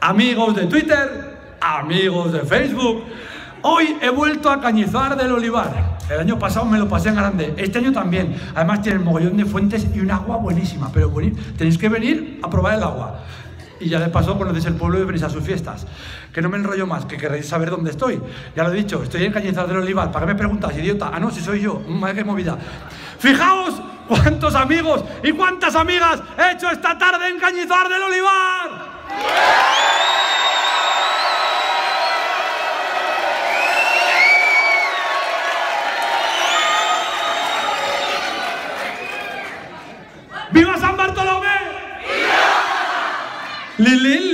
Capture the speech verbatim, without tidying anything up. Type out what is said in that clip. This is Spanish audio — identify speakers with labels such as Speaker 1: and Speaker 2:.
Speaker 1: amigos de Twitter, amigos de Facebook. Hoy he vuelto a Cañizar del Olivar. El año pasado me lo pasé en grande, este año también. Además tiene un mogollón de fuentes y un agua buenísima, pero tenéis que venir a probar el agua. Y ya de paso conocéis el pueblo y venís a sus fiestas. Que no me enrollo más, que queréis saber dónde estoy. Ya lo he dicho, estoy en Cañizar del Olivar. ¿Para qué me preguntas, idiota? Ah, no, si soy yo. Madre, qué movida. Fijaos cuántos amigos y cuántas amigas he hecho esta tarde en Cañizar del Olivar. ¡Viva San Bartolomé! ¡Viva! ¡Lili!